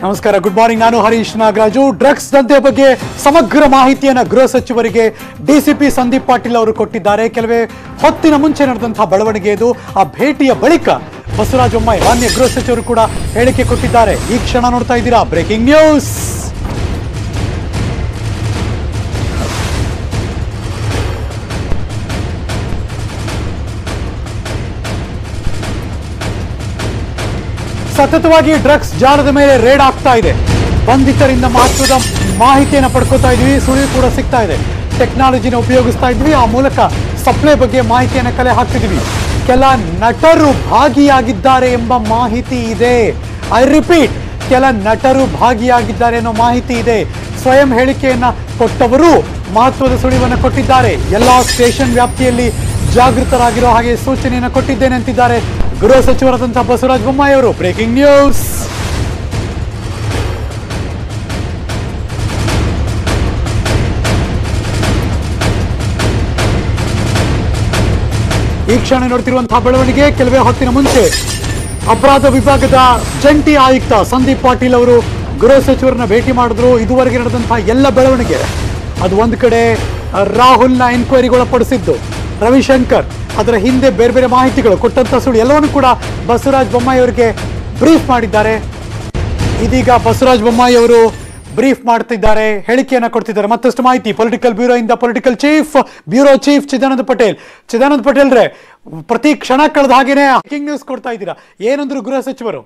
ನಮಸ್ಕಾರ, good morning. ನಾನು Harish Nagaraju. Drugs ದಂಧೆ ಬಗ್ಗೆ ಸಮಗ್ರ ಮಾಹಿತಿಯನ್ನು ಗೃಹ ಸಚಿವರಿಗೆ ಡಿಸಿಪಿ ಸಂದೀಪ್ ಪಾಟೀಲ್ ಅವರು ಕೊಟ್ಟಿದ್ದಾರೆ. ಕೆಲವೇ ಹೊತ್ತಿನ ಮುಂಚೆ ನಡೆದಂತಹ ಬೆಳವಣಿಗೆ ಇದು. ಆ ಭೇಟಿಯ ಬಳಿಕ ಬಸವರಾಜ ಬೊಮ್ಮಾಯಿ ಮಾನ್ಯ ಗೃಹ ಸಚಿವರು ಕೂಡ ಹೇಳಿಕೆ ಕೊಟ್ಟಿದ್ದಾರೆ. ಈ ಕ್ಷಣ ನೋಡ್ತಾ ಇದ್ದೀರಾ, ಬ್ರೇಕಿಂಗ್ ನ್ಯೂಸ್. ಸತತವಾಗಿ ಡ್ರಗ್ಸ್ ಜಾಲದ ಮೇಲೆ ರೇಡ್ ಆಗ್ತಾ ಇದೆ. ಬಂಧಿತರಿಂದ ಮಹತ್ವದ ಮಾಹಿತಿಯನ್ನು ಪಡ್ಕೋತಾ ಇದ್ವಿ, ಸುಳಿವು ಕೂಡ ಸಿಗ್ತಾ ಇದೆ. ಟೆಕ್ನಾಲಜಿನ ಉಪಯೋಗಿಸ್ತಾ ಇದ್ವಿ, ಆ ಮೂಲಕ ಸಪ್ಲೈ ಬಗ್ಗೆ ಮಾಹಿತಿಯನ್ನು ಕಲೆ ಹಾಕ್ತಿದ್ವಿ. ಕೆಲ ನಟರು ಭಾಗಿಯಾಗಿದ್ದಾರೆ ಎಂಬ ಮಾಹಿತಿ ಇದೆ. ಐ ರಿಪೀಟ್, ಕೆಲ ನಟರು ಭಾಗಿಯಾಗಿದ್ದಾರೆ ಅನ್ನೋ ಮಾಹಿತಿ ಇದೆ. ಸ್ವಯಂ ಹೇಳಿಕೆಯನ್ನ ಕೊಟ್ಟವರು ಮಹತ್ವದ ಸುಳಿವನ್ನು ಕೊಟ್ಟಿದ್ದಾರೆ. ಎಲ್ಲಾ ಸ್ಟೇಷನ್ ವ್ಯಾಪ್ತಿಯಲ್ಲಿ ಜಾಗೃತರಾಗಿರೋ ಹಾಗೆ ಸೂಚನೆಯನ್ನು ಕೊಟ್ಟಿದ್ದೇನೆ ಅಂತಿದ್ದಾರೆ ಗೃಹ ಸಚಿವರಾದಂತಹ ಬಸವರಾಜ ಬೊಮ್ಮಾಯಿ ಅವರು. Breaking news. ಈ ಕ್ಷಣ ನೋಡ್ತಿರುವಂತಹ ಬೆಳವಣಿಗೆ ಕೆಲವೇ ಹೊತ್ತಿನ ಮುಂಚೆ ಅಪರಾಧ ವಿಭಾಗದ ಜಂಟಿ ಆಯುಕ್ತ ಸಂದೀಪ್ ಪಾಟೀಲ್ ಅವರು ಗೃಹ ಸಚಿವರನ್ನ ಭೇಟಿ ಮಾಡಿದ್ರು. ಇದುವರೆಗೆ ನಡೆದಂತಹ ಎಲ್ಲ ಬೆಳವಣಿಗೆ, ಅದು ಒಂದು ಕಡೆ ರಾಹುಲ್ನ ಎನ್ಕ್ವೈರಿಗೊಳಪಡಿಸಿದ್ದು, ರವಿಶಂಕರ್ ಅದರ ಹಿಂದೆ ಬೇರೆ ಬೇರೆ ಮಾಹಿತಿಗಳು ಕೊಟ್ಟಂತ ಸುಳ್ಳು ಎಲ್ಲವನ್ನು ಕೂಡ ಬಸವರಾಜ ಬೊಮ್ಮಾಯಿ ಅವರಿಗೆ ಬ್ರೀಫ್ ಮಾಡಿದ್ದಾರೆ. ಇದೀಗ ಬಸವರಾಜ ಬೊಮ್ಮಾಯಿ ಅವರು ಬ್ರೀಫ್ ಮಾಡ್ತಿದ್ದಾರೆ, ಹೇಳಿಕೆಯನ್ನ ಕೊಡ್ತಿದ್ದಾರೆ. ಮತ್ತಷ್ಟು ಮಾಹಿತಿ ಪೊಲಿಟಿಕಲ್ ಬ್ಯೂರೋ ಇಂದ political bureau chief Chidananda Patel ರೇ, ಪ್ರತಿ ಕ್ಷಣ ಕಳೆದ ಹಾಗೇನೆ ಬ್ರೇಕಿಂಗ್ ನ್ಯೂಸ್ ಕೊಡ್ತಾ ಇದ್ದೀರಾ. ಏನಂದ್ರು ಗೃಹ ಸಚಿವರು?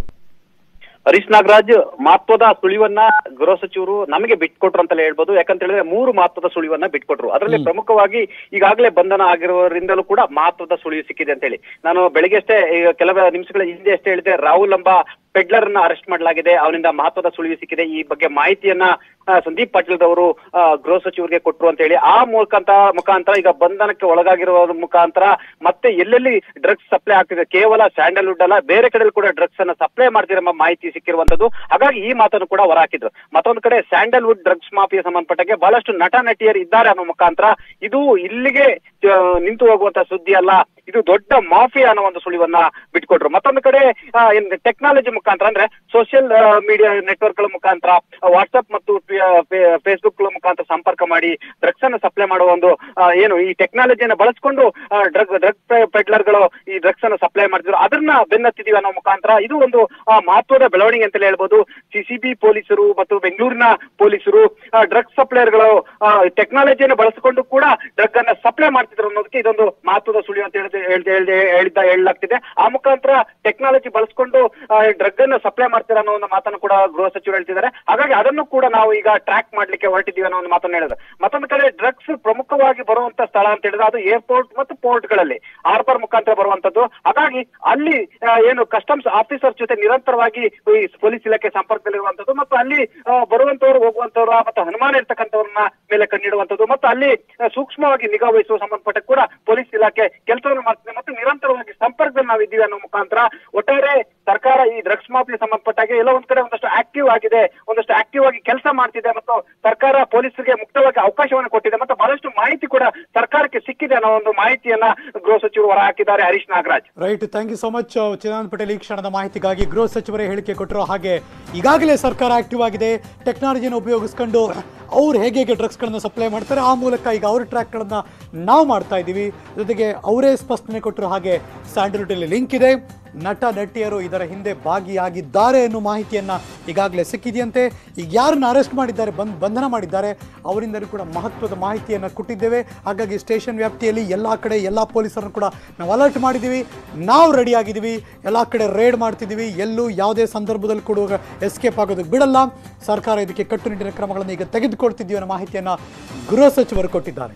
ಹರೀಶ್ ನಾಗರಾಜ್, ಮಹತ್ವದ ಸುಳಿವನ್ನ ಗೃಹ ಸಚಿವರು ನಮಗೆ ಬಿಟ್ಕೊಟ್ರು ಅಂತಲೇ ಹೇಳ್ಬೋದು. ಯಾಕಂತ ಹೇಳಿದ್ರೆ 3 ಮಹತ್ವದ ಸುಳಿವನ್ನ ಬಿಟ್ಕೊಟ್ರು. ಅದರಲ್ಲಿ ಪ್ರಮುಖವಾಗಿ ಈಗಾಗಲೇ ಬಂಧನ ಆಗಿರುವವರಿಂದಲೂ ಕೂಡ ಮಹತ್ವದ ಸುಳಿವು ಸಿಕ್ಕಿದೆ ಅಂತ ಹೇಳಿ ನಾನು ಬೆಳಿಗ್ಗೆ ಅಷ್ಟೇ, ಈಗ ಕೆಲವು ನಿಮಿಷಗಳ ಹಿಂದೆ ಅಷ್ಟೇ ಹೇಳಿದೆ, ರಾಹುಲ್ ಎಂಬ ಪೆಡ್ಲರ್ ಅನ್ನ ಅರೆಸ್ಟ್ ಮಾಡಲಾಗಿದೆ, ಅವನಿಂದ ಮಹತ್ವದ ಸುಳಿವು ಸಿಕ್ಕಿದೆ. ಈ ಬಗ್ಗೆ ಮಾಹಿತಿಯನ್ನ ಸಂದೀಪ್ ಪಾಟೀಲ್ ಅವರು ಗೃಹ ಸಚಿವರಿಗೆ ಕೊಟ್ಟರು ಅಂತ ಹೇಳಿ ಆ ಮುಖಾಂತರ ಈಗ ಬಂಧನಕ್ಕೆ ಒಳಗಾಗಿರುವ ಮುಖಾಂತರ ಮತ್ತೆ ಎಲ್ಲೆಲ್ಲಿ ಡ್ರಗ್ಸ್ ಸಪ್ಲೈ ಆಗ್ತಿದೆ, ಕೇವಲ ಸ್ಯಾಂಡಲ್ವುಡ್ ಅಲ್ಲ ಬೇರೆ ಕಡೆ ಕೂಡ ಡ್ರಗ್ಸ್ ಅನ್ನ ಸಪ್ಲೈ ಮಾಡ್ತಿರೋ ಮಾಹಿತಿ ಸಿಕ್ಕಿರುವಂತದ್ದು. ಹಾಗಾಗಿ ಈ ಮಾತನ್ನು ಕೂಡ ಹೊರಹಾಕಿದ್ರು. ಮತ್ತೊಂದು ಕಡೆ ಸ್ಯಾಂಡಲ್ವುಡ್ ಡ್ರಗ್ಸ್ ಮಾಫಿಯಾ ಸಂಬಂಧಪಟ್ಟಂಗೆ ಬಹಳಷ್ಟು ನಟ ನಟಿಯರು ಇದ್ದಾರೆ ಅನ್ನೋ ಮುಖಾಂತರ ಇದು ಇಲ್ಲಿಗೆ ನಿಂತು ಹೋಗುವಂತ ಸುದ್ದಿ ಅಲ್ಲ, ಇದು ದೊಡ್ಡ ಮಾಫಿಯಾ ಅನ್ನೋ ಒಂದು ಸುಳಿವನ್ನ ಬಿಟ್ಕೊಟ್ರು. ಮತ್ತೊಂದು ಕಡೆ ಟೆಕ್ನಾಲಜಿ ಮುಖಾಂತರ ಅಂದ್ರೆ ಸೋಷಿಯಲ್ ಮೀಡಿಯಾ ನೆಟ್ವರ್ಕ್ ಗಳ ಮುಖಾಂತರ, ವಾಟ್ಸ್ಆಪ್ ಮತ್ತು ಫೇಸ್ಬುಕ್ ಗಳ ಮುಖಾಂತರ ಸಂಪರ್ಕ ಮಾಡಿ ಡ್ರಗ್ಸ್ ಅನ್ನು ಸಪ್ಲೈ ಮಾಡುವ ಒಂದು ಏನು ಈ ಟೆಕ್ನಾಲಜಿಯನ್ನು ಬಳಸಿಕೊಂಡು ಡ್ರಗ್ ಪೆಡ್ಲರ್ ಗಳು ಈ ಡ್ರಗ್ಸ್ ಅನ್ನು ಸಪ್ಲೈ ಮಾಡ್ತಿದ್ರು. ಅದನ್ನ ಬೆನ್ನತ್ತಿದೀವಿ ಅನ್ನೋ ಮುಖಾಂತರ ಇದು ಒಂದು ಮಹತ್ವದ ಬೆಳವಣಿಗೆ ಅಂತಲೇ ಹೇಳ್ಬೋದು. ಸಿಸಿಬಿ ಪೊಲೀಸರು ಮತ್ತು ಬೆಂಗಳೂರಿನ ಪೊಲೀಸರು ಡ್ರಗ್ಸ್ ಸಪ್ಲೈಯರ್ ಗಳು ಟೆಕ್ನಾಲಜಿಯನ್ನು ಬಳಸಿಕೊಂಡು ಕೂಡ ಡ್ರಗ್ ಅನ್ನ ಸಪ್ಲೈ ಮಾಡ್ತಿದ್ರು ಅನ್ನೋದಕ್ಕೆ ಇದೊಂದು ಮಹತ್ವದ ಸುಳಿವು ಅಂತ ಹೇಳಲಾಗ್ತಿದೆ. ಆ ಮುಖಾಂತರ ಟೆಕ್ನಾಲಜಿ ಬಳಸಿಕೊಂಡು ಡ್ರಗ್ ಅನ್ನ ಸಪ್ಲೈ ಮಾಡ್ತೀರಾ ಅನ್ನೋ ಒಂದು ಮಾತನ್ನು ಕೂಡ ಗೃಹ ಸಚಿವರು ಹೇಳ್ತಿದ್ದಾರೆ. ಹಾಗಾಗಿ ಅದನ್ನು ಕೂಡ ನಾವು ಈಗ ಟ್ರ್ಯಾಕ್ ಮಾಡ್ಲಿಕ್ಕೆ ಹೊರಟಿದ್ದೀವಿ ಅನ್ನೋ ಒಂದು ಮಾತನ್ನು ಹೇಳಿದ್ರು. ಮತ್ತೊಂದು ಕಡೆ ಡ್ರಗ್ಸ್ ಪ್ರಮುಖವಾಗಿ ಬರುವಂತ ಸ್ಥಳ ಅಂತ ಹೇಳಿದ್ರೆ ಅದು ಏರ್ಪೋರ್ಟ್ ಮತ್ತು ಪೋರ್ಟ್ ಗಳಲ್ಲಿ ಹಾರ್ಬರ್ ಮುಖಾಂತರ ಬರುವಂತದ್ದು. ಹಾಗಾಗಿ ಅಲ್ಲಿ ಏನು ಕಸ್ಟಮ್ಸ್ ಆಫೀಸರ್ ಜೊತೆ ನಿರಂತರವಾಗಿ ಈ ಪೊಲೀಸ್ ಇಲಾಖೆ ಸಂಪರ್ಕದಲ್ಲಿರುವಂತದ್ದು ಮತ್ತು ಅಲ್ಲಿ ಬರುವಂತವ್ರು ಹೋಗುವಂತವ್ರು ಮತ್ತು ಅನುಮಾನ ಇರ್ತಕ್ಕಂಥವ್ರನ್ನ ಮೇಲೆ ಕಣ್ಣಿಡುವಂತದ್ದು ಮತ್ತು ಅಲ್ಲಿ ಸೂಕ್ಷ್ಮವಾಗಿ ನಿಗಾ ವಹಿಸುವ ಸಂಬಂಧಪಟ್ಟ ಕೂಡ ಪೊಲೀಸ್ ಇಲಾಖೆ ಕೆಲಸವನ್ನು ಮಾಡ್ತಿದೆ ಮತ್ತು ನಿರಂತರವಾಗಿ ಸಂಪರ್ಕದಲ್ಲಿ ನಾವು ಇದ್ದೀವಿ ಅನ್ನೋ ಮುಖಾಂತರ ಒಟ್ಟಾರೆ ಸರ್ಕಾರ ಈ ಡ್ರಗ್ಸ್ ಮಾಫಿಯಾ ಸಂಬಂಧಪಟ್ಟಾಗೆ ಎಲ್ಲ ಒಂದ್ ಕಡೆ ಒಂದಷ್ಟು ಆಕ್ಟಿವ್ ಆಗಿದೆ, ಒಂದಷ್ಟು ಆಕ್ಟಿವ್ ಆಗಿ ಕೆಲಸ ಮಾಡ್ತಿದೆ ಮತ್ತು ಸರ್ಕಾರ ಪೊಲೀಸರಿಗೆ ಮುಕ್ತವಾಗಿ ಅವಕಾಶವನ್ನು ಕೊಟ್ಟಿದೆ ಮತ್ತು ಬಹಳಷ್ಟು ಮಾಹಿತಿ ಕೂಡ ಸರ್ಕಾರಕ್ಕೆ ಸಿಕ್ಕಿದೆ ಅನ್ನೋ ಒಂದು ಮಾಹಿತಿಯನ್ನ ಗೃಹ ಸಚಿವರು ಹೊರ ಹಾಕಿದ್ದಾರೆ. Harish Nagaraj, right, thank you so much Chidananda Patel. ಈ ಕ್ಷಣದ ಮಾಹಿತಿಗಾಗಿ ಗೃಹ ಸಚಿವರೇ ಹೇಳಿಕೆ ಕೊಟ್ಟರು. ಹಾಗೆ ಈಗಾಗಲೇ ಸರ್ಕಾರ ಆಕ್ಟಿವ್ ಆಗಿದೆ, ಟೆಕ್ನಾಲಜಿನ ಉಪಯೋಗಿಸ್ಕೊಂಡು ಅವ್ರು ಹೇಗೆ ಡ್ರಗ್ಸ್ಗಳನ್ನ ಸಪ್ಲೈ ಮಾಡ್ತಾರೆ ಆ ಮೂಲಕ ಈಗ ಅವ್ರ ಟ್ರ್ಯಾಕ್ಗಳನ್ನ ನಾವು ಮಾಡ್ತಾ ಇದ್ದೀವಿ. ಜೊತೆಗೆ ಅವರೇ ಸ್ಪಷ್ಟನೆ ಕೊಟ್ಟರು. ಹಾಗೆ ಸ್ಯಾಂಡಲ್ವುಡ್ ಅಲ್ಲಿ ಲಿಂಕ್ ಇದೆ, ನಟ ನಟಿಯರು ಇದರ ಹಿಂದೆ ಭಾಗಿಯಾಗಿದ್ದಾರೆ ಅನ್ನೋ ಮಾಹಿತಿಯನ್ನ ಈಗಾಗಲೇ ಸಿಕ್ಕಿದೆಯಂತೆ. ಈಗ ಯಾರನ್ನ ಅರೆಸ್ಟ್ ಮಾಡಿದ್ದಾರೆ, ಬಂಧನ ಮಾಡಿದ್ದಾರೆ, ಅವರಿಂದಲೂ ಕೂಡ ಮಹತ್ವದ ಮಾಹಿತಿಯನ್ನು ಕೊಟ್ಟಿದ್ದೇವೆ. ಹಾಗಾಗಿ ಸ್ಟೇಷನ್ ವ್ಯಾಪ್ತಿಯಲ್ಲಿ ಎಲ್ಲ ಕಡೆ ಎಲ್ಲ ಪೊಲೀಸರನ್ನು ಕೂಡ ನಾವು ಅಲರ್ಟ್ ಮಾಡಿದ್ದೀವಿ, ನಾವು ರೆಡಿ ಆಗಿದ್ದೀವಿ, ಎಲ್ಲ ಕಡೆ ರೇಡ್ ಮಾಡ್ತಿದ್ದೀವಿ, ಎಲ್ಲೂ ಯಾವುದೇ ಸಂದರ್ಭದಲ್ಲಿ ಕೂಡ ಎಸ್ಕೇಪ್ ಆಗೋದಕ್ಕೆ ಬಿಡಲ್ಲ. ಸರ್ಕಾರ ಇದಕ್ಕೆ ಕಟ್ಟುನಿಟ್ಟಿನ ಕ್ರಮಗಳನ್ನು ಈಗ ತೆಗೆದುಕೊಳ್ತಿದ್ದೀವಿ ಅನ್ನೋ ಮಾಹಿತಿಯನ್ನು ಗೃಹ ಸಚಿವರು ಕೊಟ್ಟಿದ್ದಾರೆ.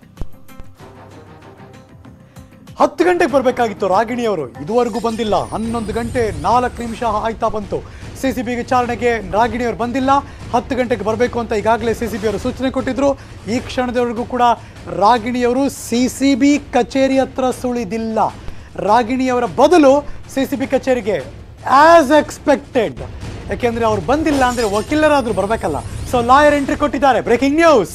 10 ಗಂಟೆಗೆ ಬರಬೇಕಾಗಿತ್ತು ರಾಗಿಣಿಯವರು, ಇದುವರೆಗೂ ಬಂದಿಲ್ಲ. 11 ಗಂಟೆ 4 ನಿಮಿಷ ಆಯ್ತಾ ಬಂತು. ಸಿಸಿಬಿ ವಿಚಾರಣೆಗೆ ರಾಗಿಣಿಯವರು ಬಂದಿಲ್ಲ. 10 ಗಂಟೆಗೆ ಬರಬೇಕು ಅಂತ ಈಗಾಗಲೇ ಸಿಸಿಬಿ ಅವರು ಸೂಚನೆ ಕೊಟ್ಟಿದ್ರು. ಈ ಕ್ಷಣದವರೆಗೂ ಕೂಡ ರಾಗಿಣಿಯವರು ಸಿಸಿಬಿ ಕಚೇರಿ ಹತ್ರ ಸುಳಿದಿಲ್ಲ. ರಾಗಿಣಿಯವರ ಬದಲು ಸಿಸಿಬಿ ಕಚೇರಿಗೆ ಆಸ್ ಎಕ್ಸ್ಪೆಕ್ಟೆಡ್, ಯಾಕೆಂದ್ರೆ ಅವ್ರು ಬಂದಿಲ್ಲ ಅಂದ್ರೆ ವಕೀಲರಾದ್ರೂ ಬರಬೇಕಲ್ಲ, ಸೊ ಲಾಯರ್ ಎಂಟ್ರಿ ಕೊಟ್ಟಿದ್ದಾರೆ. Breaking news.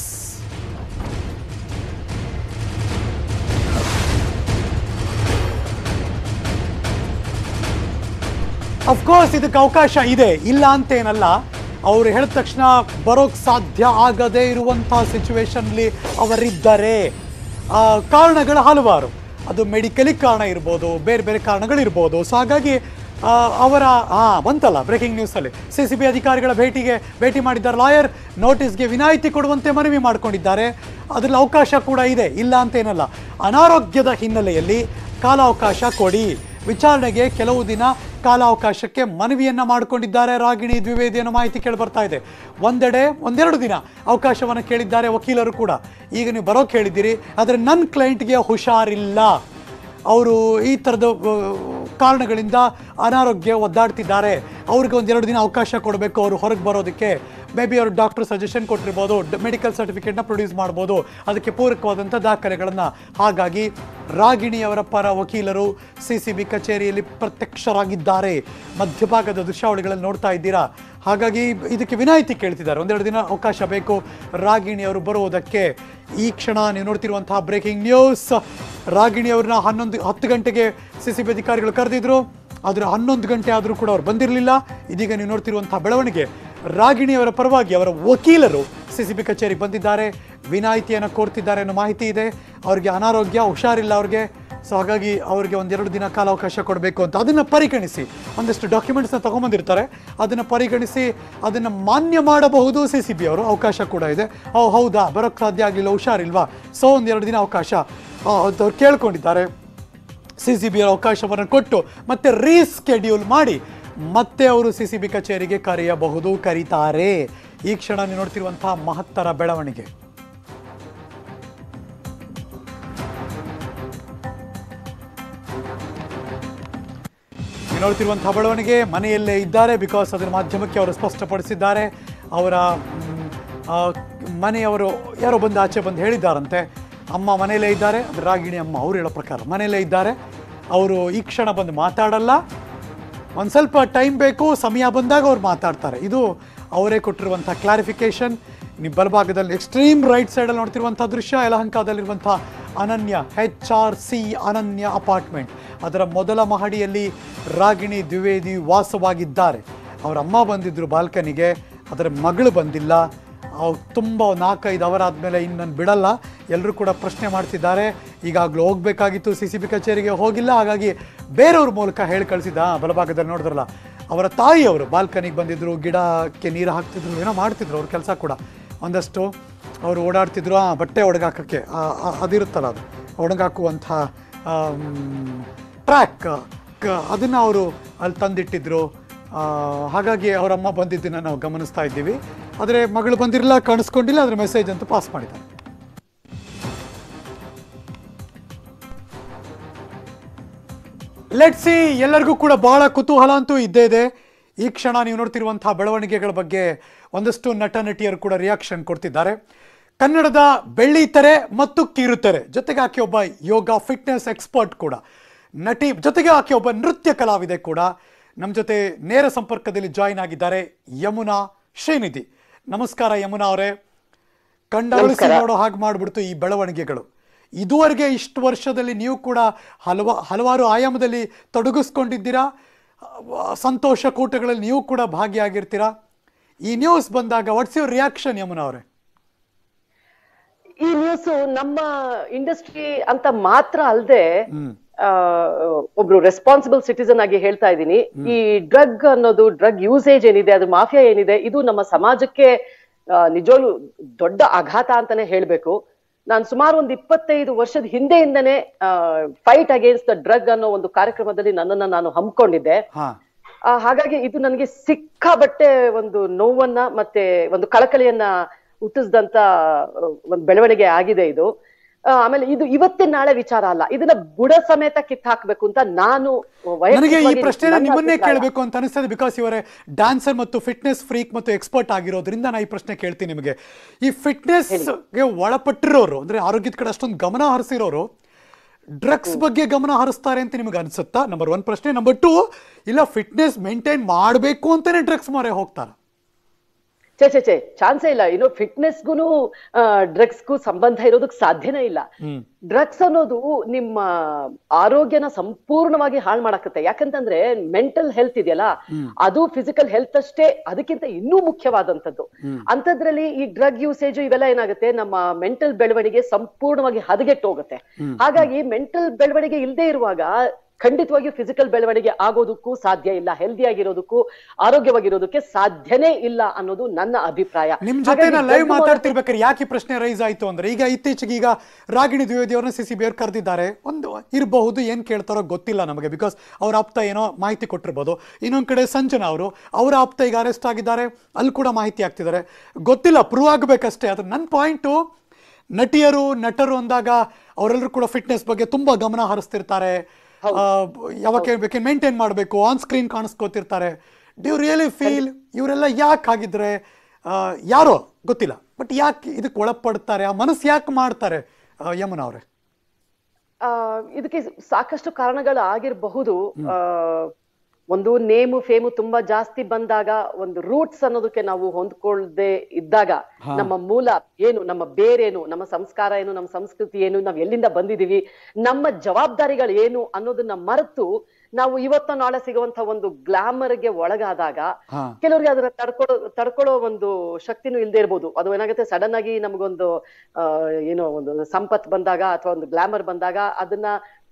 ಅಫ್ಕೋರ್ಸ್ ಇದಕ್ಕೆ ಅವಕಾಶ ಇದೆ, ಇಲ್ಲ ಅಂತೇನಲ್ಲ. ಅವರು ಹೇಳಿದ ತಕ್ಷಣ ಬರೋಕ್ಕೆ ಸಾಧ್ಯ ಆಗದೇ ಇರುವಂಥ ಸಿಚುವೇಶನ್ಲಿ ಅವರಿದ್ದಾರೆ. ಕಾರಣಗಳು ಹಲವಾರು, ಅದು ಮೆಡಿಕಲಿ ಕಾರಣ ಇರ್ಬೋದು, ಬೇರೆ ಬೇರೆ ಕಾರಣಗಳಿರ್ಬೋದು. ಸೊ ಹಾಗಾಗಿ ಅವರ ಬಂತಲ್ಲ ಬ್ರೇಕಿಂಗ್ ನ್ಯೂಸಲ್ಲಿ, CCB ಅಧಿಕಾರಿಗಳ ಭೇಟಿ ಮಾಡಿದ್ದಾರೆ. ಲಾಯರ್ ನೋಟಿಸ್ಗೆ ವಿನಾಯಿತಿ ಕೊಡುವಂತೆ ಮನವಿ ಮಾಡಿಕೊಂಡಿದ್ದಾರೆ. ಅದರಲ್ಲಿ ಅವಕಾಶ ಕೂಡ ಇದೆ, ಇಲ್ಲ ಅಂತ ಏನಲ್ಲ. ಅನಾರೋಗ್ಯದ ಹಿನ್ನೆಲೆಯಲ್ಲಿ ಕಾಲಾವಕಾಶ ಕೊಡಿ, ವಿಚಾರಣೆಗೆ ಕೆಲವು ದಿನ ಕಾಲಾವಕಾಶಕ್ಕೆ ಮನವಿಯನ್ನು ಮಾಡಿಕೊಂಡಿದ್ದಾರೆ ರಾಗಿಣಿ ದ್ವಿವೇದಿ ಅನ್ನೋ ಮಾಹಿತಿ ಕೇಳಿ ಬರ್ತಾ ಇದೆ. ಒಂದೆರಡು ದಿನ ಅವಕಾಶವನ್ನು ಕೇಳಿದ್ದಾರೆ ವಕೀಲರು ಕೂಡ. ಈಗ ನೀವು ಬರೋಕ್ಕೆ ಹೇಳಿದ್ದೀರಿ, ಆದರೆ ನನ್ನ ಕ್ಲೈಂಟ್ಗೆ ಹುಷಾರಿಲ್ಲ, ಅವರು ಈ ಥರದ ಕಾರಣಗಳಿಂದ ಅನಾರೋಗ್ಯ ಒದ್ದಾಡ್ತಿದ್ದಾರೆ, ಅವ್ರಿಗೆ ಒಂದೆರಡು ದಿನ ಅವಕಾಶ ಕೊಡಬೇಕು ಅವರು ಹೊರಗೆ ಬರೋದಕ್ಕೆ. ಮೇ ಬಿ ಅವರು ಡಾಕ್ಟರ್ ಸಜೆಷನ್ ಕೊಟ್ಟಿರ್ಬೋದು, ಮೆಡಿಕಲ್ ಸರ್ಟಿಫಿಕೇಟ್ನ ಪ್ರೊಡ್ಯೂಸ್ ಮಾಡ್ಬೋದು, ಅದಕ್ಕೆ ಪೂರಕವಾದಂಥ ದಾಖಲೆಗಳನ್ನು. ಹಾಗಾಗಿ ರಾಗಿಣಿಯವರ ಪರ ವಕೀಲರು CCB ಕಚೇರಿಯಲ್ಲಿ ಪ್ರತ್ಯಕ್ಷರಾಗಿದ್ದಾರೆ. ಮಧ್ಯಭಾಗದ ದೃಶ್ಯಾವಳಿಗಳಲ್ಲಿ ನೋಡ್ತಾ ಇದ್ದೀರಾ. ಹಾಗಾಗಿ ಇದಕ್ಕೆ ವಿನಾಯಿತಿ ಕೇಳ್ತಿದ್ದಾರೆ, ಒಂದೆರಡು ದಿನ ಅವಕಾಶ ಬೇಕು ರಾಗಿಣಿಯವರು ಬರುವುದಕ್ಕೆ. ಈ ಕ್ಷಣ ನೀವು ನೋಡ್ತಿರುವಂತಹ ಬ್ರೇಕಿಂಗ್ ನ್ಯೂಸ್. ರಾಗಿಣಿಯವ್ರನ್ನ 10 ಗಂಟೆಗೆ CCB ಅಧಿಕಾರಿಗಳು ಕರೆದಿದ್ರು, ಆದರೆ 11 ಗಂಟೆ ಆದರೂ ಕೂಡ ಅವ್ರು ಬಂದಿರಲಿಲ್ಲ. ಇದೀಗ ನೀವು ನೋಡ್ತಿರುವಂತಹ ಬೆಳವಣಿಗೆ, ರಾಗಿಣಿಯವರ ಪರವಾಗಿ ಅವರ ವಕೀಲರು CCB ಕಚೇರಿಗೆ ಬಂದಿದ್ದಾರೆ, ವಿನಾಯಿತಿಯನ್ನು ಕೋರ್ತಿದ್ದಾರೆ ಅನ್ನೋ ಮಾಹಿತಿ ಇದೆ. ಅವ್ರಿಗೆ ಅನಾರೋಗ್ಯ, ಹುಷಾರಿಲ್ಲ ಅವ್ರಿಗೆ. ಸೊ ಹಾಗಾಗಿ ಅವರಿಗೆ ಒಂದೆರಡು ದಿನ ಕಾಲಾವಕಾಶ ಕೊಡಬೇಕು ಅಂತ. ಅದನ್ನು ಪರಿಗಣಿಸಿ ಒಂದಷ್ಟು ಡಾಕ್ಯುಮೆಂಟ್ಸ್ನ ತೊಗೊಂಬಂದಿರ್ತಾರೆ, ಅದನ್ನು ಪರಿಗಣಿಸಿ ಅದನ್ನು ಮಾನ್ಯ ಮಾಡಬಹುದು CCB ಅವರು. ಅವಕಾಶ ಕೂಡ ಇದೆ. ಹೌದಾ, ಬರೋಕ್ಕೆ ಸಾಧ್ಯ ಆಗಲಿಲ್ಲ, ಹುಷಾರಿಲ್ವಾ, ಸೊ ಒಂದೆರಡು ದಿನ ಅವಕಾಶ ಅವ್ರು ಕೇಳ್ಕೊಂಡಿದ್ದಾರೆ. CCB ಅವರ ಅವಕಾಶವನ್ನು ಕೊಟ್ಟು ಮತ್ತೆ ರೀಸ್ಕೆಡ್ಯೂಲ್ ಮಾಡಿ ಮತ್ತೆ ಅವರು CCB ಕಚೇರಿಗೆ ಕರೀತಾರೆ. ಈ ಕ್ಷಣ ನೀವು ನೋಡ್ತಿರುವಂತಹ ಮಹತ್ತರ ಬೆಳವಣಿಗೆ. ನೋಡ್ತಿರುವಂತಹ ಬೆಳವಣಿಗೆ, ಮನೆಯಲ್ಲೇ ಇದ್ದಾರೆ. ಬಿಕಾಸ್ ಅದರ ಮಾಧ್ಯಮಕ್ಕೆ ಅವರು ಸ್ಪಷ್ಟಪಡಿಸಿದ್ದಾರೆ. ಅವರ ಮನೆಯವರು ಯಾರೋ ಆಚೆ ಬಂದು ಹೇಳಿದ್ದಾರಂತೆ, ಅಮ್ಮ ಮನೆಯಲ್ಲೇ ಇದ್ದಾರೆ, ಅದು ರಾಗಿಣಿ ಅಮ್ಮ ಅವ್ರು ಹೇಳೋ ಪ್ರಕಾರ ಮನೆಯಲ್ಲೇ ಇದ್ದಾರೆ, ಅವರು ಈ ಕ್ಷಣ ಬಂದು ಮಾತಾಡಲ್ಲ, ಒಂದು ಸ್ವಲ್ಪ ಟೈಮ್ ಬೇಕು, ಸಮಯ ಬಂದಾಗ ಅವ್ರು ಮಾತಾಡ್ತಾರೆ. ಇದು ಅವರೇ ಕೊಟ್ಟಿರುವಂಥ ಕ್ಲಾರಿಫಿಕೇಶನ್. ನೀವು ಬಲಭಾಗದಲ್ಲಿ ಎಕ್ಸ್ಟ್ರೀಮ್ ರೈಟ್ ಸೈಡಲ್ಲಿ ನೋಡ್ತಿರುವಂಥ ದೃಶ್ಯ ಯಲಹಂಕದಲ್ಲಿರುವಂಥ ಅನನ್ಯ HRC ಅನನ್ಯ ಅಪಾರ್ಟ್ಮೆಂಟ್, ಅದರ ಮೊದಲ ಮಹಡಿಯಲ್ಲಿ ರಾಗಿಣಿ ದ್ವಿವೇದಿ ವಾಸವಾಗಿದ್ದಾರೆ. ಅವರ ಅಮ್ಮ ಬಂದಿದ್ದರು ಬಾಲ್ಕನಿಗೆ, ಅದರ ಮಗಳು ಬಂದಿಲ್ಲ. ಅವ್ರು ತುಂಬ 4-5 ಅವರ್ ಆದಮೇಲೆ ಇನ್ನನ್ನು ಬಿಡಲ್ಲ. ಎಲ್ಲರೂ ಕೂಡ ಪ್ರಶ್ನೆ ಮಾಡ್ತಿದ್ದಾರೆ. ಈಗಾಗಲೂ ಹೋಗಬೇಕಾಗಿತ್ತು, CCB ಕಚೇರಿಗೆ ಹೋಗಿಲ್ಲ, ಹಾಗಾಗಿ ಬೇರೆಯವ್ರ ಮೂಲಕ ಹೇಳಿ ಕಳಿಸಿದ. ಬಲಭಾಗದಲ್ಲಿ ನೋಡಿದ್ರಲ್ಲ, ಅವರ ತಾಯಿಯವರು ಬಾಲ್ಕನಿಗೆ ಬಂದಿದ್ದರು, ಗಿಡಕ್ಕೆ ನೀರು ಹಾಕ್ತಿದ್ರು, ಏನೋ ಮಾಡ್ತಿದ್ರು ಅವ್ರ ಕೆಲಸ ಕೂಡ. ಒಂದಷ್ಟು ಅವರು ಓಡಾಡ್ತಿದ್ರು, ಬಟ್ಟೆ ಒಣಗಾಕೋಕ್ಕೆ ಅದಿರುತ್ತಲ್ಲ, ಅದು ಒಣಗಾಕುವಂಥ ಟ್ರ್ಯಾಕ್, ಅದನ್ನು ಅವರು ಅಲ್ಲಿ ತಂದಿಟ್ಟಿದ್ರು. ಹಾಗಾಗಿ ಅವರಮ್ಮ ಬಂದಿದ್ದನ್ನು ನಾವು ಗಮನಿಸ್ತಾ ಇದ್ದೀವಿ. ಆದರೆ ಮಗಳು ಬಂದಿರಲಿಲ್ಲ, ಕಾಣಿಸ್ಕೊಂಡಿಲ್ಲ, ಅದರ ಮೆಸೇಜ್ ಅಂತ ಪಾಸ್ ಮಾಡಿದ್ದಾರೆ. ಲೆಟ್ಸ್ ಸಿ, ಎಲ್ಲರಿಗೂ ಕೂಡ ಬಹಳ ಕುತೂಹಲ ಅಂತೂ ಇದ್ದೇ ಇದೆ. ಈ ಕ್ಷಣ ನೀವು ನೋಡ್ತಿರುವಂತಹ ಬೆಳವಣಿಗೆಗಳ ಬಗ್ಗೆ ಒಂದಷ್ಟು ನಟ ನಟಿಯರು ಕೂಡ ರಿಯಾಕ್ಷನ್ ಕೊಡ್ತಿದ್ದಾರೆ. ಕನ್ನಡದ ಬೆಳ್ಳಿತೆರೆ ಮತ್ತು ಕಿರುತೆರೆ ಜೊತೆಗೆ ಆಕೆ ಒಬ್ಬ ಯೋಗ ಫಿಟ್ನೆಸ್ ಎಕ್ಸ್ಪರ್ಟ್ ಕೂಡ, ನಟಿ, ಜೊತೆಗೆ ಆಕೆ ಒಬ್ಬ ನೃತ್ಯ ಕಲಾವಿದೆ ಕೂಡ ನಮ್ಮ ಜೊತೆ ನೇರ ಸಂಪರ್ಕದಲ್ಲಿ ಜಾಯಿನ್ ಆಗಿದ್ದಾರೆ ಯಮುನಾ ಶ್ರೀನಿಧಿ. ನಮಸ್ಕಾರ ಯಮುನಾ ಅವರೇ. ಕಂಡಳಿಸಿ ನೋಡೋ ಹಾಗೆ ಮಾಡಿಬಿಡ್ತು ಈ ಬೆಳವಣಿಗೆಗಳು. ಇದುವರೆಗೆ ಇಷ್ಟು ವರ್ಷದಲ್ಲಿ ನೀವು ಕೂಡ ಹಲವಾರು ಆಯಾಮದಲ್ಲಿ ತೊಡಗಿಸ್ಕೊಂಡಿದ್ದೀರಾ, ಸಂತೋಷ ಕೂಟಗಳಲ್ಲಿ ನೀವು ಕೂಡ ಭಾಗಿಯಾಗಿರ್ತೀರಾ. ಈ ನ್ಯೂಸ್ ಬಂದಾಗ ವಾಟ್ಸ್ ಯುವರ್ ರಿಯಾಕ್ಷನ್ ಯಮುನಾ ಅವರೇ? ಈ ನ್ಯೂಸ್ ನಮ್ಮ ಇಂಡಸ್ಟ್ರಿ ಅಂತ ಮಾತ್ರ ಅಲ್ಲದೆ ಒಬ್ರು ರೆಸ್ಪಾನ್ಸಿಬಲ್ ಸಿಟಿಸನ್ ಆಗಿ ಹೇಳ್ತಾ ಇದ್ದೀನಿ. ಈ ಡ್ರಗ್ ಅನ್ನೋದು, ಡ್ರಗ್ ಯೂಸೇಜ್ ಏನಿದೆ, ಅದು ಮಾಫಿಯಾ ಏನಿದೆ, ಇದು ನಮ್ಮ ಸಮಾಜಕ್ಕೆ ನಿಜವಾಗ್ಲೂ ದೊಡ್ಡ ಆಘಾತ ಅಂತಾನೆ ಹೇಳ್ಬೇಕು. ನಾನು ಸುಮಾರು ಒಂದು 25 ವರ್ಷದ ಹಿಂದೆಯಿಂದನೇ ಫೈಟ್ ಅಗೇನ್ಸ್ಟ್ ದ ಡ್ರಗ್ ಅನ್ನೋ ಒಂದು ಕಾರ್ಯಕ್ರಮದಲ್ಲಿ ನನ್ನನ್ನ ನಾನು ಹಮ್ಮಿಕೊಂಡಿದ್ದೆ. ಹಾಗಾಗಿ ಇದು ನನಗೆ ಸಿಕ್ಕಾಬಟ್ಟೆ ಒಂದು ನೋವನ್ನ ಮತ್ತೆ ಒಂದು ಕಳಕಳಿಯನ್ನ ಹುಟ್ಟಿಸಿದಂತ ಒಂದು ಬೆಳವಣಿಗೆ ಆಗಿದೆ ಇದು. ಆಮೇಲೆ ಇದು ಇವತ್ತಿನ ನಾಳೆ ವಿಚಾರ ಅಲ್ಲ, ಇದನ್ನ ಬುಡ ಸಮೇತ ಕಿತ್ತು ಹಾಕ್ಬೇಕು ಅಂತ ನಾನು ನನಗೆ ಈ ಪ್ರಶ್ನೆ ನಿಮ್ಮನ್ನೇ ಕೇಳಬೇಕು ಅಂತ ಅನಿಸ್ತದೆ. ಬಿಕಾಸ್ ಇವರೇ ಡ್ಯಾನ್ಸರ್ ಮತ್ತು ಫಿಟ್ನೆಸ್ ಫ್ರೀಕ್ ಮತ್ತು ಎಕ್ಸ್ಪರ್ಟ್ ಆಗಿರೋದ್ರಿಂದ ನಾ ಈ ಪ್ರಶ್ನೆ ಕೇಳ್ತೀನಿ ನಿಮಗೆ. ಈ ಫಿಟ್ನೆಸ್ಗೆ ಒಳಪಟ್ಟಿರೋರು, ಅಂದ್ರೆ ಆರೋಗ್ಯದ ಕಡೆ ಅಷ್ಟೊಂದು ಗಮನ ಹರಿಸಿರೋರು ಡ್ರಗ್ಸ್ ಬಗ್ಗೆ ಗಮನ ಹರಿಸ್ತಾರೆ ಅಂತ ನಿಮಗೆ ಅನ್ಸುತ್ತಾ? ನಂಬರ್ 1 ಪ್ರಶ್ನೆ. ನಂಬರ್ 2, ಇಲ್ಲ ಫಿಟ್ನೆಸ್ ಮೇಂಟೈನ್ ಮಾಡಬೇಕು ಅಂತಾನೆ ಡ್ರಗ್ಸ್ ಮಾರೇ ಹೋಗ್ತಾರ? ಛೇ ಚಾನ್ಸೇ ಇಲ್ಲ. ಇನ್ನು ಫಿಟ್ನೆಸ್ಗೂ ಡ್ರಗ್ಸ್ಗೂ ಸಂಬಂಧ ಇರೋದಕ್ಕೆ ಸಾಧ್ಯನೇ ಇಲ್ಲ. ಡ್ರಗ್ಸ್ ಅನ್ನೋದು ನಿಮ್ಮ ಆರೋಗ್ಯನ ಸಂಪೂರ್ಣವಾಗಿ ಹಾಳು ಮಾಡಾಕತ್ತೆ. ಯಾಕಂತಂದ್ರೆ ಮೆಂಟಲ್ ಹೆಲ್ತ್ ಇದೆಯಲ್ಲ, ಅದು ಫಿಸಿಕಲ್ ಹೆಲ್ತ್ ಅಷ್ಟೇ, ಅದಕ್ಕಿಂತ ಇನ್ನೂ ಮುಖ್ಯವಾದಂತದ್ದು. ಅಂತದ್ರಲ್ಲಿ ಈ ಡ್ರಗ್ ಯೂಸೇಜ್ ಇವೆಲ್ಲ ಏನಾಗುತ್ತೆ, ನಮ್ಮ ಮೆಂಟಲ್ ಬೆಳವಣಿಗೆ ಸಂಪೂರ್ಣವಾಗಿ ಹದಗೆಟ್ಟು ಹೋಗುತ್ತೆ. ಹಾಗಾಗಿ ಮೆಂಟಲ್ ಬೆಳವಣಿಗೆ ಇಲ್ಲದೆ ಇರುವಾಗ ಖಂಡಿತವಾಗಿಯೂ ಫಿಸಿಕಲ್ ಬೆಳವಣಿಗೆ ಆಗೋದಕ್ಕೂ ಸಾಧ್ಯ ಇಲ್ಲ, ಹೆಲ್ದಿ ಆಗಿರೋದಕ್ಕೂ ಆರೋಗ್ಯವಾಗಿರೋದಕ್ಕೆ ಸಾಧ್ಯನೇ ಇಲ್ಲ ಅನ್ನೋದು ನನ್ನ ಅಭಿಪ್ರಾಯ. ನಿಮ್ ಜೊತೆ ಲೈವ್ ಮಾತಾಡ್ತಿರ್ಬೇಕಾದ್ರೆ ಯಾಕೆ ಪ್ರಶ್ನೆ ರೈಸ್ ಆಯ್ತು ಅಂದ್ರೆ, ಈಗ ಇತ್ತೀಚೆಗೆ ಈಗ ರಾಗಿಣಿ ದ್ವಿವೇದಿ ಅವ್ರನ್ನ CCB ಅವ್ರು ಕರೆದಿದ್ದಾರೆ. ಒಂದು ಇರಬಹುದು, ಏನ್ ಕೇಳ್ತಾರೋ ಗೊತ್ತಿಲ್ಲ ನಮಗೆ, ಬಿಕಾಸ್ ಅವ್ರ ಆಪ್ತ ಏನೋ ಮಾಹಿತಿ ಕೊಟ್ಟಿರ್ಬೋದು. ಇನ್ನೊಂದ್ ಕಡೆ ಸಂಜನಾ ಅವರು, ಅವರ ಆಪ್ತ ಈಗ ಅರೆಸ್ಟ್ ಆಗಿದ್ದಾರೆ, ಅಲ್ಲಿ ಕೂಡ ಮಾಹಿತಿ ಆಗ್ತಿದ್ದಾರೆ. ಗೊತ್ತಿಲ್ಲ, ಪ್ರೂವ್ ಆಗ್ಬೇಕಷ್ಟೇ. ಅದ್ರ ನನ್ನ ಪಾಯಿಂಟು, ನಟರು ಅಂದಾಗ ಅವರೆಲ್ಲರೂ ಕೂಡ ಫಿಟ್ನೆಸ್ ಬಗ್ಗೆ ತುಂಬಾ ಗಮನ ಹರಿಸ್ತಿರ್ತಾರೆ. ಯಾವಾಗ ಬೇಕೇನು ಮೇಂಟೈನ್ ಮಾಡಬೇಕು, ಆನ್ ಸ್ಕ್ರೀನ್ ಕಾಣಿಸ್ಕೋತಿರ್ತಾರೆ. ಡು ಯು ರಿಯಲಿ ಫೀಲ್ ಇವರೆಲ್ಲ ಯಾಕೆ ಆಗಿದ್ರೆ, ಯಾರೋ ಗೊತ್ತಿಲ್ಲ, ಬಟ್ ಯಾಕೆ ಇದಕ್ಕೆ ಒಳಪಡ್ತಾರೆ, ಆ ಮನಸ್ಸು ಯಾಕೆ ಮಾಡ್ತಾರೆ ಯಮುನಾ ಅವರೇ? ಇದಕ್ಕೆ ಸಾಕಷ್ಟು ಕಾರಣಗಳು ಆಗಿರಬಹುದು. ಒಂದು ನೇಮು ಫೇಮು ತುಂಬಾ ಜಾಸ್ತಿ ಬಂದಾಗ, ಒಂದು ರೂಟ್ಸ್ ಅನ್ನೋದಕ್ಕೆ ನಾವು ಹೊಂದ್ಕೊಳ್ದೆ ಇದ್ದಾಗ, ನಮ್ಮ ಮೂಲ ಏನು, ನಮ್ಮ ಬೇರೇನು, ನಮ್ಮ ಸಂಸ್ಕಾರ ಏನು, ನಮ್ಮ ಸಂಸ್ಕೃತಿ ಏನು, ನಾವ್ ಎಲ್ಲಿಂದ ಬಂದಿದೀವಿ, ನಮ್ಮ ಜವಾಬ್ದಾರಿಗಳು ಏನು ಅನ್ನೋದನ್ನ ಮರೆತು ನಾವು ಇವತ್ತ ನಾಳೆ ಸಿಗುವಂತ ಒಂದು ಗ್ಲಾಮರ್ಗೆ ಒಳಗಾದಾಗ ಕೆಲವರಿಗೆ ಅದನ್ನ ತಡ್ಕೊಳ್ಳೋ ಒಂದು ಶಕ್ತಿನೂ ಇಲ್ಲದೆ ಇರ್ಬೋದು. ಅದು ಏನಾಗುತ್ತೆ, ಸಡನ್ ಆಗಿ ನಮಗೊಂದು ಏನೋ ಒಂದು ಸಂಪತ್ ಬಂದಾಗ ಅಥವಾ ಒಂದು ಗ್ಲಾಮರ್ ಬಂದಾಗ ಅದನ್ನ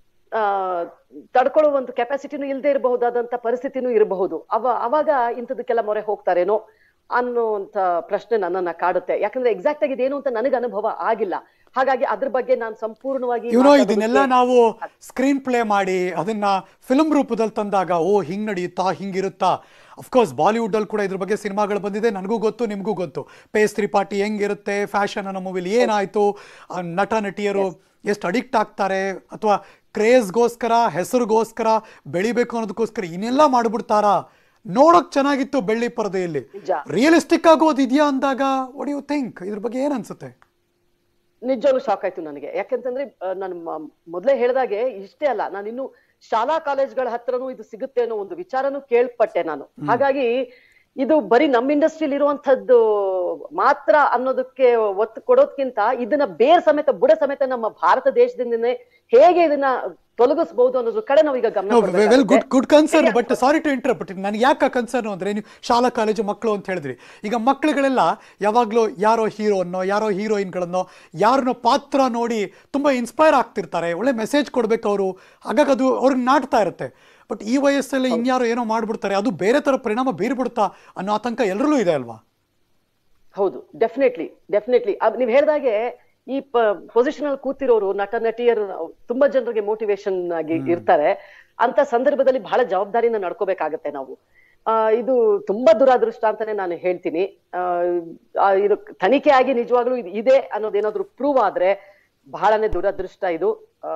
ತಡ್ಕೊಳ್ಳೋ ಒಂದು ಕೆಪಾಸಿಟಿನೂ ಇಲ್ಲದೆ ಇರಬಹುದಾದಂತ ಪರಿಸ್ಥಿತಿನೂ ಇರಬಹುದು. ಅವಾಗ ಇಂಥದಕ್ಕೆಲ್ಲ ಮೊರೆ ಹೋಗ್ತಾರೇನೋ ಅನ್ನುವಂತ ಪ್ರಶ್ನೆ ನನ್ನನ್ನ ಕಾಡುತ್ತೆ. ಯಾಕಂದ್ರೆ ಎಕ್ಸಾಕ್ಟ್ ಆಗಿ ಇದೇನು ಅಂತ ನನಗೆ ಅನುಭವ ಆಗಿಲ್ಲ. ಹಾಗಾಗಿ ಅದ್ರ ಬಗ್ಗೆ ನಾನು ಸಂಪೂರ್ಣವಾಗಿ ಇದನ್ನೆಲ್ಲ ನಾವು ಸ್ಕ್ರೀನ್ ಪ್ಲೇ ಮಾಡಿ ಅದನ್ನ ಫಿಲ್ಮ್ ರೂಪದಲ್ಲಿ ತಂದಾಗ, ಓ ಹಿಂಗ್ ನಡೆಯುತ್ತಾ, ಹಿಂಗಿರುತ್ತಾ. ಅಫ್ಕೋರ್ಸ್ ಬಾಲಿವುಡ್ ಅಲ್ಲಿ ಕೂಡ ಇದ್ರ ಬಗ್ಗೆ ಸಿನಿಮಾಗಳು ಬಂದಿದೆ, ನನಗೂ ಗೊತ್ತು, ನಿಮಗೂ ಗೊತ್ತು. ಪೇಸ್ ತ್ರಿಪಾಠಿ ಹೆಂಗಿರುತ್ತೆ, ಫ್ಯಾಷನ್ ಅನ್ನೋ ಮೂವಿಲಿ ಏನಾಯ್ತು, ನಟ ನಟಿಯರು ಎಷ್ಟು ಅಡಿಕ್ಟ್ ಆಗ್ತಾರೆ, ಅಥವಾ ಕ್ರೇಜ್ಗೋಸ್ಕರ, ಹೆಸರುಗೋಸ್ಕರ, ಬೆಳಿಬೇಕು ಅನ್ನೋದಕ್ಕೋಸ್ಕರ ಇನ್ನೆಲ್ಲ ಮಾಡ್ಬಿಡ್ತಾರಾ. ನೋಡೋಕ್ ಚೆನ್ನಾಗಿತ್ತು ಬೆಳ್ಳಿ ಪರದೆಯಲ್ಲಿ, ರಿಯಲಿಸ್ಟಿಕ್ ಆಗೋದಿದ್ಯಾ ಅಂದಾಗ ವಾಟ್ ಯು ಥಿಂಕ್? ಇದ್ರ ಬಗ್ಗೆ ಏನ್ ಅನ್ಸುತ್ತೆ? ನಿಜವಾಗ್ಲೂ ಶಾಕ್ ಆಯ್ತು ನನಗೆ. ಯಾಕಂತಂದ್ರೆ ನಾನು ಮೊದಲೇ ಹೇಳಿದಾಗೆ ಇಷ್ಟೇ ಅಲ್ಲ, ನಾನು ಇನ್ನು ಶಾಲಾ ಕಾಲೇಜ್ಗಳ ಹತ್ರನೂ ಇದು ಸಿಗುತ್ತೆ ಅನ್ನೋ ಒಂದು ವಿಚಾರನೂ ಕೇಳ್ಪಟ್ಟೆ ನಾನು. ಹಾಗಾಗಿ ಇದು ಬರೀ ನಮ್ಮ ಇಂಡಸ್ಟ್ರಿಯಲ್ಲಿ ಇರುವಂತದ್ದು ಮಾತ್ರ ಅನ್ನೋದಕ್ಕೆ ಒತ್ತು ಕೊಡೋದ್ಕಿಂತ ಇದನ್ನ ಬೇರ್ ಸಮೇತ, ಬುಡ ಸಮೇತ ನಮ್ಮ ಭಾರತ ದೇಶದಿಂದನೇ ಹೇಗೆ ಇದನ್ನ ತೊಲಗಿಸಬಹುದು ಅನ್ನೋದ್ರ ಕಡೆ ನಾವು ಈಗ ಗಮನ well good concern. But sorry to interrupt, ನನಗೆ ಯಾಕೆ ಕನ್ಸರ್ನ್ ಅಂದ್ರೆ, ನೀವು ಶಾಲಾ ಕಾಲೇಜು ಮಕ್ಕಳು ಅಂತ ಹೇಳಿದ್ರಿ. ಈಗ ಮಕ್ಕಳುಗಳೆಲ್ಲ ಯಾವಾಗ್ಲೂ ಯಾರೋ ಹೀರೋನ್ನೋ, ಯಾರೋ ಹೀರೋಯಿನ್ಗಳನ್ನೋ, ಯಾರನ್ನೋ ಪಾತ್ರ ನೋಡಿ ತುಂಬಾ ಇನ್ಸ್ಪೈರ್ ಆಗ್ತಿರ್ತಾರೆ, ಒಳ್ಳೆ ಮೆಸೇಜ್ ಕೊಡ್ಬೇಕು ಅವರು. ಹಾಗಾಗಿ ಅದು ಅವ್ರಿಗೆ ನಾಟ್ತಾ ಇರುತ್ತೆ. ಬಟ್ ಈ ವಯಸ್ಸಲ್ಲಿ ಇನ್ಯಾರೋ ಏನೋ ಮಾಡ್ಬಿಡ್ತಾರೆ, ಅದು ಬೇರೆ ತರ ಪರಿಣಾಮ ಬೀರ್ಬಿಡ್ತಾ ಅನ್ನೋ ಆತಂಕ ಎಲ್ಲರಲ್ಲೂ ಇದೆ ಅಲ್ವಾ? ಹೌದು, ಡೆಫಿನೆಟ್ಲಿ. ನೀವ್ ಹೇಳ್ದಾಗೆ ಈ ಪೊಸಿಷನ್ ಅಲ್ಲಿ ಕೂತಿರೋರು, ನಟ ನಟಿಯರು ತುಂಬಾ ಜನರಿಗೆ ಮೋಟಿವೇಶನ್ ಆಗಿ ಇರ್ತಾರೆ. ಅಂತ ಸಂದರ್ಭದಲ್ಲಿ ಬಹಳ ಜವಾಬ್ದಾರಿನ ನಡ್ಕೋಬೇಕಾಗತ್ತೆ ನಾವು. ಇದು ತುಂಬಾ ದುರಾದೃಷ್ಟ ಅಂತಾನೆ ನಾನು ಹೇಳ್ತೀನಿ. ಇದು ತನಿಖೆ ಆಗಿ ನಿಜವಾಗ್ಲೂ ಇದೆ ಅನ್ನೋದೇನಾದ್ರು ಪ್ರೂವ್ ಆದ್ರೆ ಬಹಳನೇ ದುರಾದೃಷ್ಟ ಇದು.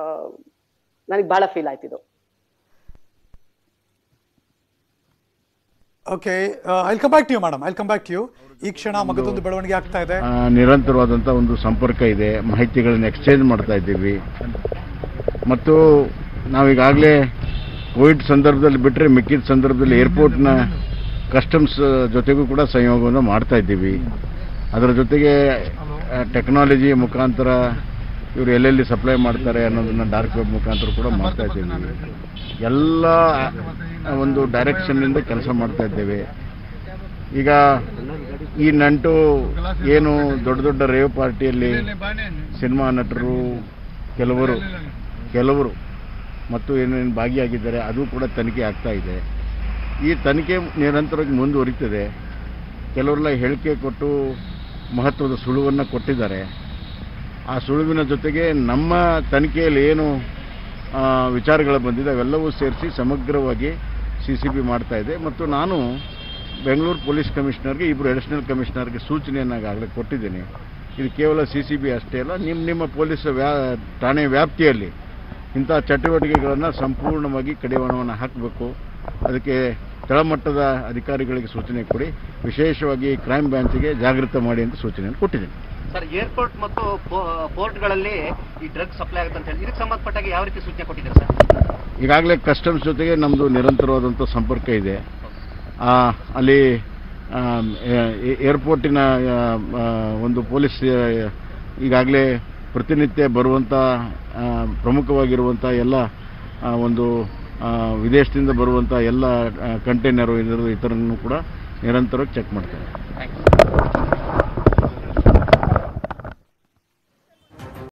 ನನಗೆ ಬಹಳ ಫೀಲ್ ಆಯ್ತಿದು. Okay, I'll come back to you madam, I'll come back to you. ಈ ಕ್ಷಣ ಮಗದೊಂದು ಬೆಳವಣಿಗೆ ಆಗ್ತಾ ಇದೆ, ನಿರಂತರವಾದಂಥ ಒಂದು ಸಂಪರ್ಕ ಇದೆ, ಮಾಹಿತಿಗಳನ್ನು ಎಕ್ಸ್ಚೇಂಜ್ ಮಾಡ್ತಾ ಇದ್ದೀವಿ. ಮತ್ತು ನಾವೀಗಾಗಲೇ ಕೋವಿಡ್ ಸಂದರ್ಭದಲ್ಲಿ ಬಿಟ್ಟರೆ ಮಿಕ್ಕಿದ ಸಂದರ್ಭದಲ್ಲಿ ಏರ್ಪೋರ್ಟ್ನ ಕಸ್ಟಮ್ಸ್ ಜೊತೆಗೂ ಕೂಡ ಸಂಯೋಗವನ್ನು ಮಾಡ್ತಾ ಇದ್ದೀವಿ. ಅದರ ಜೊತೆಗೆ ಟೆಕ್ನಾಲಜಿ ಮುಖಾಂತರ ಇವರು ಎಲ್ಲೆಲ್ಲಿ ಸಪ್ಲೈ ಮಾಡ್ತಾರೆ ಅನ್ನೋದನ್ನು ಡಾರ್ಕ್ ವೆಬ್ ಮುಖಾಂತರ ಕೂಡ ಮಾಡ್ತಾ ಇದ್ದೀವಿ. ಎಲ್ಲ ಒಂದು ಡೈರೆಕ್ಷನ್ನಿಂದ ಕೆಲಸ ಮಾಡ್ತಾ ಇದ್ದೇವೆ. ಈಗ ಈ ನಂಟು ಏನು ದೊಡ್ಡ ದೊಡ್ಡ ರೇವ್ ಪಾರ್ಟಿಯಲ್ಲಿ ಸಿನಿಮಾ ನಟರು ಕೆಲವರು ಮತ್ತು ಏನೇನು ಭಾಗಿಯಾಗಿದ್ದಾರೆ ಅದು ಕೂಡ ತನಿಖೆ ಆಗ್ತಾ ಇದೆ. ಈ ತನಿಖೆ ನಿರಂತರವಾಗಿ ಮುಂದುವರಿತದೆ. ಕೆಲವರೆಲ್ಲ ಹೇಳಿಕೆ ಕೊಟ್ಟು ಮಹತ್ವದ ಸುಳುವನ್ನು ಕೊಟ್ಟಿದ್ದಾರೆ. ಆ ಸುಳುವಿನ ಜೊತೆಗೆ ನಮ್ಮ ತನಿಖೆಯಲ್ಲಿ ಏನು ವಿಚಾರಗಳು ಬಂದಿದೆ ಅವೆಲ್ಲವೂ ಸೇರಿಸಿ ಸಮಗ್ರವಾಗಿ CCB ಮಾಡ್ತಾ ಇದೆ. ಮತ್ತು ನಾನು ಬೆಂಗಳೂರು ಪೊಲೀಸ್ ಕಮಿಷನರ್ಗೆ, ಇಬ್ಬರು ಅಡಿಷನಲ್ ಕಮಿಷನರ್ಗೆ ಸೂಚನೆಯನ್ನಾಗಲೇ ಕೊಟ್ಟಿದ್ದೀನಿ. ಇದು ಕೇವಲ CCB ಅಷ್ಟೇ ಅಲ್ಲ, ನಿಮ್ಮ ಪೊಲೀಸ್ ಠಾಣೆ ವ್ಯಾಪ್ತಿಯಲ್ಲಿ ಇಂಥ ಚಟುವಟಿಕೆಗಳನ್ನು ಸಂಪೂರ್ಣವಾಗಿ ಕಡಿವಾಣವನ್ನು ಹಾಕಬೇಕು. ಅದಕ್ಕೆ ತಳಮಟ್ಟದ ಅಧಿಕಾರಿಗಳಿಗೆ ಸೂಚನೆ ಕೊಡಿ, ವಿಶೇಷವಾಗಿ ಕ್ರೈಮ್ ಬ್ರಾಂಚ್ಗೆ ಜಾಗೃತ ಮಾಡಿ ಅಂತ ಸೂಚನೆಯನ್ನು ಕೊಟ್ಟಿದ್ದೀನಿ. ಸರ್, ಏರ್ಪೋರ್ಟ್ ಮತ್ತು ಪೋರ್ಟ್ಗಳಲ್ಲಿ ಈ ಡ್ರಗ್ ಸಪ್ಲೈ ಆಗುತ್ತೆ ಅಂತ ಹೇಳಿ ಇದಕ್ಕೆ ಸಂಬಂಧಪಟ್ಟಾಗ ಯಾವ ರೀತಿ ಸೂಚನೆ ಕೊಟ್ಟಿದ್ದಾರೆ ಸರ್? ಈಗಾಗಲೇ ಕಸ್ಟಮ್ಸ್ ಜೊತೆಗೆ ನಮ್ಮದು ನಿರಂತರವಾದಂಥ ಸಂಪರ್ಕ ಇದೆ. ಅಲ್ಲಿ ಏರ್ಪೋರ್ಟಿನ ಒಂದು ಪೊಲೀಸ್ ಈಗಾಗಲೇ ಪ್ರತಿನಿತ್ಯ ಬರುವಂಥ ಪ್ರಮುಖವಾಗಿರುವಂಥ ಎಲ್ಲ ಒಂದು ವಿದೇಶದಿಂದ ಬರುವಂಥ ಎಲ್ಲ ಕಂಟೈನರು ಇತರನ್ನು ಕೂಡ ನಿರಂತರವಾಗಿ ಚೆಕ್ ಮಾಡ್ತಾರೆ.